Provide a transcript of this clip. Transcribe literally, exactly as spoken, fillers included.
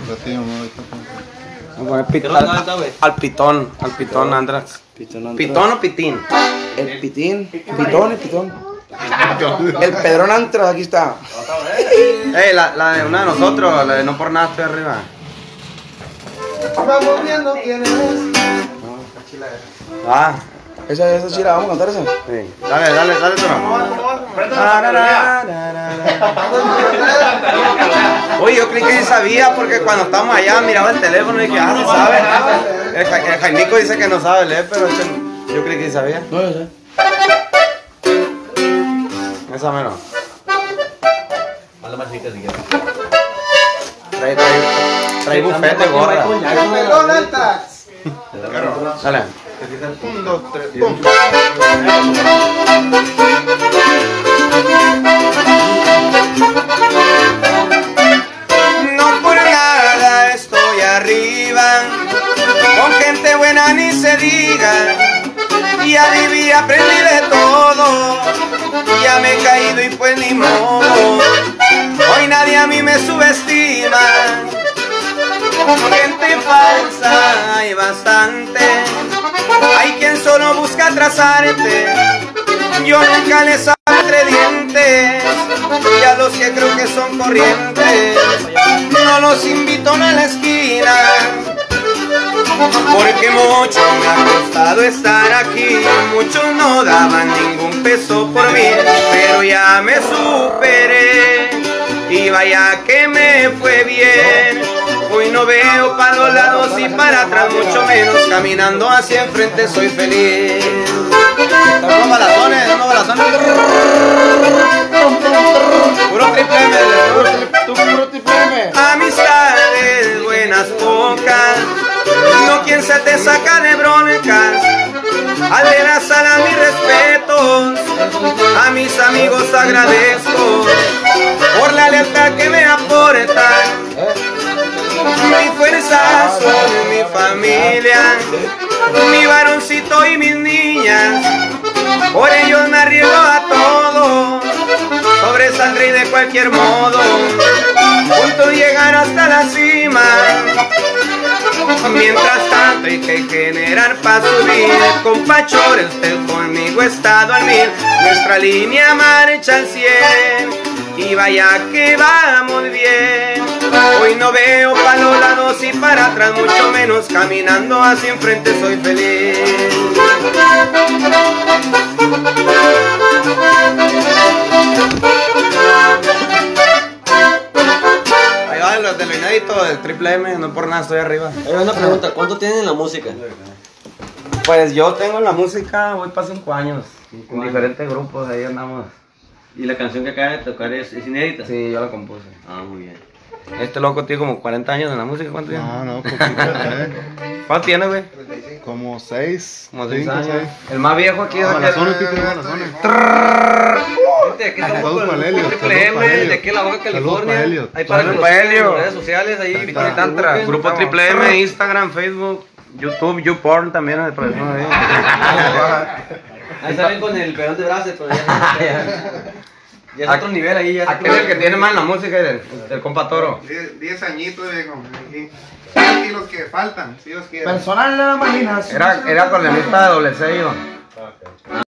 Vamos a poner pit al, al pitón, al pitón András. ¿Pitón o pitín? El pitín, pitón, el pitón. El Pedrón Antras, aquí está. Ey, la, la de una de nosotros, la de no por nada estoy arriba. Vamos viendo quién es. Ah, Esa, esa chila, vamos a cantar esa. sí. Dale, dale, dale, Toro. Oye, yo creí que sí sabía porque cuando estábamos allá miraba el teléfono y dije, ah, sí sabe. El, Ja- el Jaimico dice que no sabe leer, pero este, yo creí que sí sabía. No, yo sé. Esa menos. Mala más rica si quieres. Trae, trae, trae bufete, gorra. Pelón Antrax. Dale. Un, dos, tres, pum. No por nada estoy arriba, con gente buena ni se diga. Ya viví, aprendí de todo, ya me he caído y pues ni modo. Hoy nadie a mí me subestima, gente falsa hay bastante. Hay quien solo busca atrasarte, yo nunca les hablo entre dientes. Y a los que creo que son corrientes, no los invito a la esquina. Porque mucho me ha costado estar aquí, muchos no daban ningún peso por mí, pero ya me superé y vaya que me fue bien. Hoy no veo para los lados y para atrás, mucho menos caminando hacia enfrente soy feliz. Unos balazones, unos balazones. Puro triple M, Tú puro triple M. amistades buenas pocas, no quien se te saca de broncas. Al de la sala mis respetos, a mis amigos agradezco por la lealtad que me aportan. Mi fuerza son mi familia, mi varoncito y mis niñas, por ellos me arriesgo a todo, sobresaldré de cualquier modo, juntos llegar hasta la cima. Mientras tanto hay que generar para subir, compachores, usted conmigo estado al mil, nuestra línea marcha al cien, y vaya que vamos bien. Hoy no veo para los lados y para atrás, mucho menos caminando hacia enfrente soy feliz. Ahí van los de lo inédito del triple M, no por nada estoy arriba. Hay una pregunta, ¿cuánto tienen en la música? Pues yo tengo en la música, voy para cinco años, en diferentes grupos, ahí andamos. ¿Y la canción que acaba de tocar es, es inédita? Sí, yo la compuse. Ah, muy bien. Este loco tiene como cuarenta años en la música, ¿cuánto tiene? No, no, poquito, ¿eh? ¿Cuánto tiene, güey? Como seis. Como seis cinco, años. seis. El más viejo aquí es No, aquel- la zona, Tito, la zona. Gente, aquí estamos Saludos con para el Helio, Triple saludos M, para Helio. de aquí en la Baja Saludos California. para Helio. Ahí para que Saludos los para sigan en Helio. las redes sociales, ahí Pitón para y Tantra, que Grupo busquen. Triple M, Instagram, Facebook, YouTube, YouPorn también. Ahí. Ahí salen con el pedón de brazos, pero ya, ya es otro nivel ahí. Ya es Aquel otro- es el que tiene más en la música, el, el compa Toro. Diez, diez añitos, viejo. Aquí. Y los que faltan, si Dios quiere. Personal de las máquinas. Era, era acordeonista de doble sello.